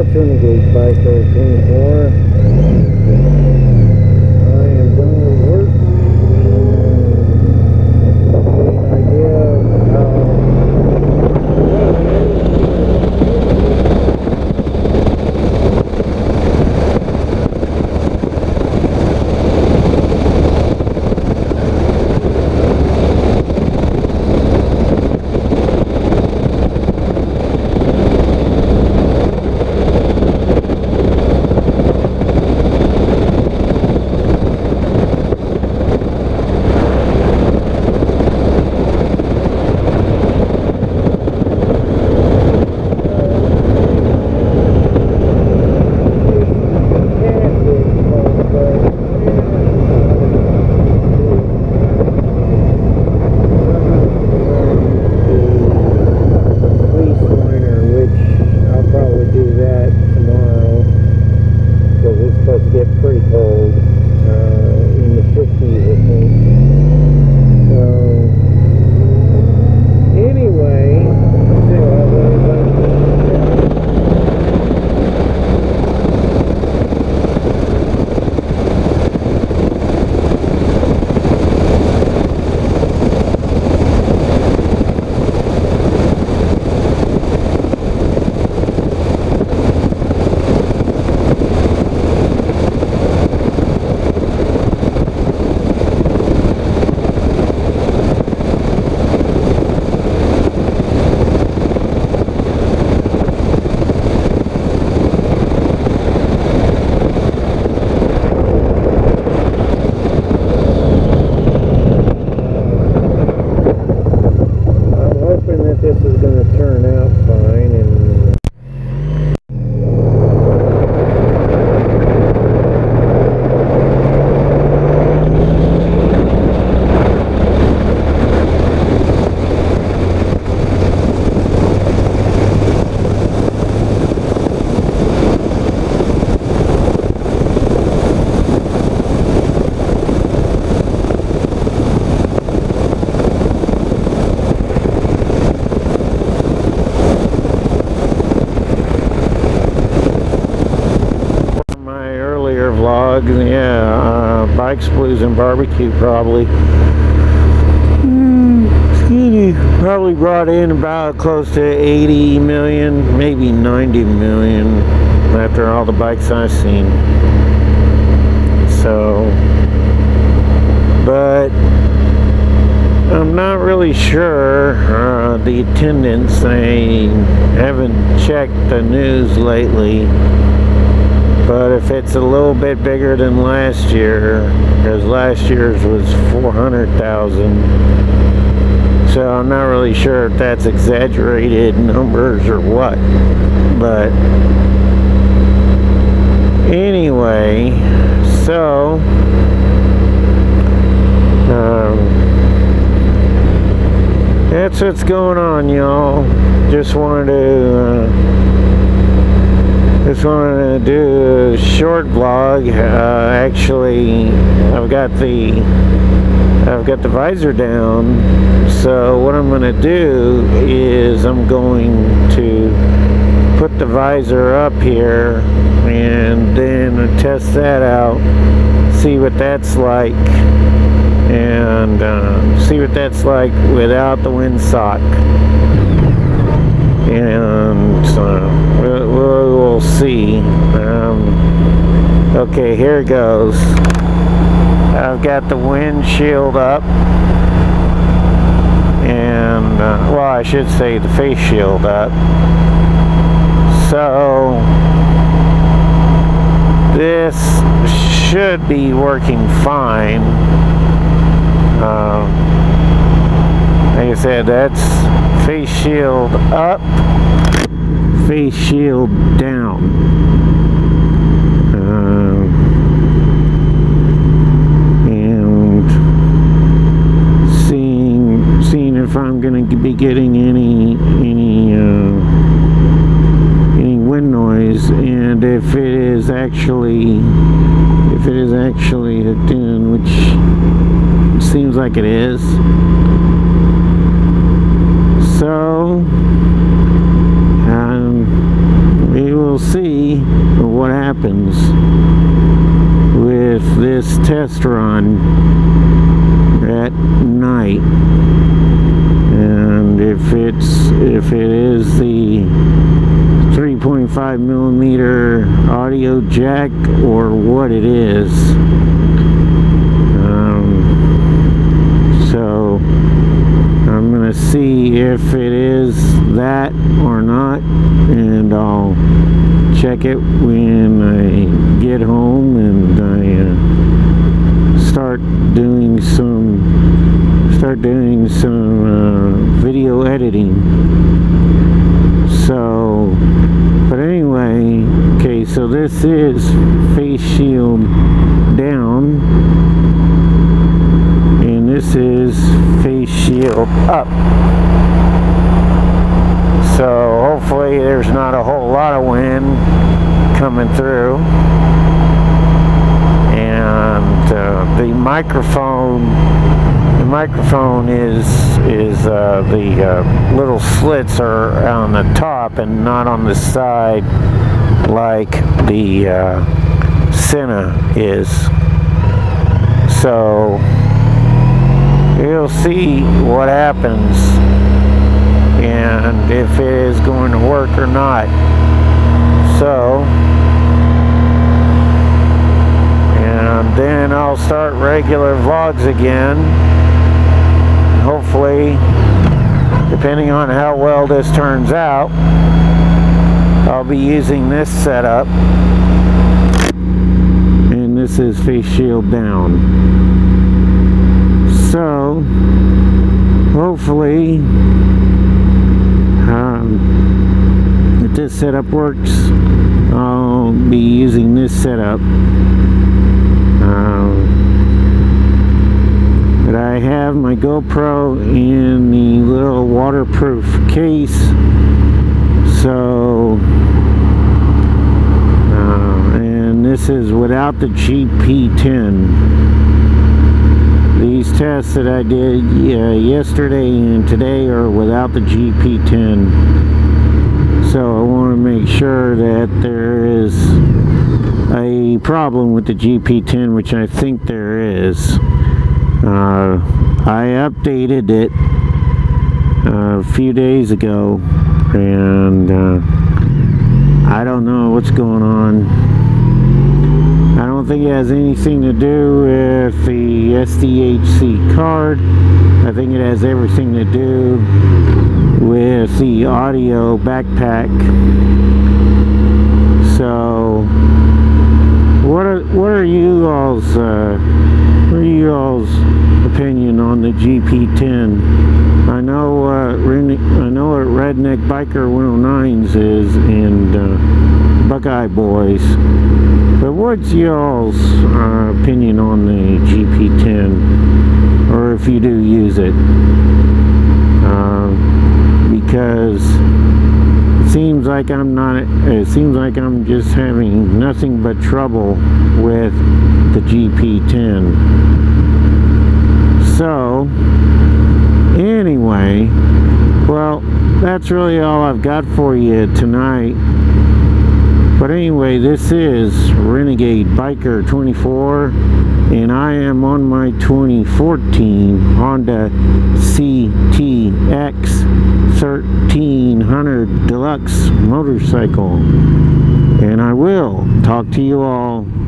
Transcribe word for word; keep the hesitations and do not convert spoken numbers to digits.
tuning gauge bike there, twenty-four. I am done with work. An idea of how this is going to turn out fine. And vlog, yeah, uh, bikes, blues, and barbecue probably. Mm, excuse me, probably brought in about close to eighty million, maybe ninety million after all the bikes I've seen. So, but I'm not really sure uh, the attendance. I haven't checked the news lately. But if it's a little bit bigger than last year, because last year's was four hundred thousand, so I'm not really sure if that's exaggerated numbers or what. But anyway, so um, that's what's going on, y'all. Just wanted to uh, Just wanted to do a short vlog. Uh, actually, I've got the I've got the visor down. So what I'm going to do is I'm going to put the visor up here and then test that out, see what that's like, and uh, see what that's like without the windsock. And uh, we'll, we'll see. Um, okay, here it goes. I've got the windshield up, and uh, well, I should say the face shield up. So this should be working fine. Uh, like I said, that's face shield up, face shield down. Um, and seeing seeing if I'm going to be getting any any uh, any wind noise, and if it is actually if it is actually hooked in, which seems like it is. So um, we will see. happens with this test run at night. And if it's if it is the three point five millimeter audio jack or what it is. Um, so I'm gonna see if it is that or not, and I'll check it when I get home and I uh, start doing some start doing some uh, video editing. So, but anyway, okay, so this is face shield down, and this is face shield up. So hopefully there's not a whole lot of wind coming through, and uh, the microphone the microphone is is uh, the uh, little slits are on the top and not on the side like the uh, Senna is. So you'll see what happens and if it is going to work or not. So, and then I'll start regular vlogs again. Hopefully, depending on how well this turns out, I'll be using this setup. And this is face shield down. So, hopefully, um, if this setup works, I'll be using this setup. Um, but I have my GoPro in the little waterproof case, so uh, and this is without the G P ten. These tests that I did uh, yesterday and today are without the G P ten. So I want to make sure that there is a problem with the G P ten, which I think there is. Uh, I updated it uh, a few days ago, and uh, I don't know what's going on. I don't think it has anything to do with the S D H C card. I think it has everything to do with the audio backpack. So, what are what are you all's uh, what are you all's opinion on the G P ten? I know uh, I know what Redneck Biker one oh nines is, and uh, Buckeye Boys. But what's y'all's uh, opinion on the G P ten, or if you do use it? Uh, because it seems like I'm not. It seems like I'm just having nothing but trouble with the G P ten. So anyway, well, that's really all I've got for you tonight. But anyway, this is Renegade Biker twenty-four, and I am on my twenty fourteen Honda C T X thirteen hundred Deluxe motorcycle. And I will talk to you all